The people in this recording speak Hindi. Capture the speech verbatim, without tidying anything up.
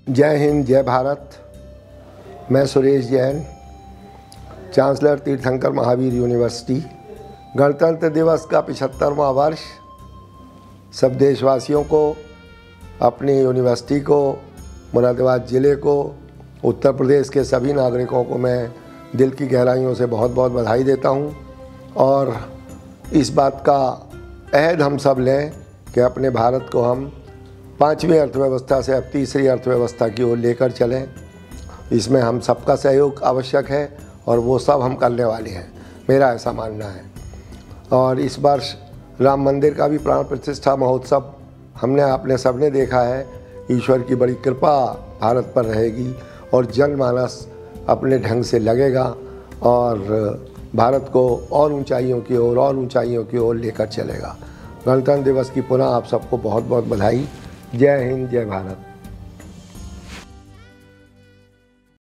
जय हिंद, जय भारत। मैं सुरेश जैन, चांसलर तीर्थंकर महावीर यूनिवर्सिटी। गणतंत्र दिवस का पचहत्तरवां वर्ष सब देशवासियों को, अपनी यूनिवर्सिटी को, मुरादाबाद ज़िले को, उत्तर प्रदेश के सभी नागरिकों को मैं दिल की गहराइयों से बहुत बहुत बधाई देता हूं। और इस बात का अहद हम सब लें कि अपने भारत को हम पाँचवीं अर्थव्यवस्था से अब तीसरी अर्थव्यवस्था की ओर लेकर चलें। इसमें हम सबका सहयोग आवश्यक है और वो सब हम करने वाले हैं, मेरा ऐसा मानना है। और इस वर्ष राम मंदिर का भी प्राण प्रतिष्ठा महोत्सव हमने आपने सबने देखा है। ईश्वर की बड़ी कृपा भारत पर रहेगी और जनमानस अपने ढंग से लगेगा और भारत को और ऊंचाइयों की ओर और ऊंचाइयों की ओर लेकर चलेगा। गणतंत्र दिवस की पुनः आप सबको बहुत बहुत बधाई। जय हिंद, जय भारत।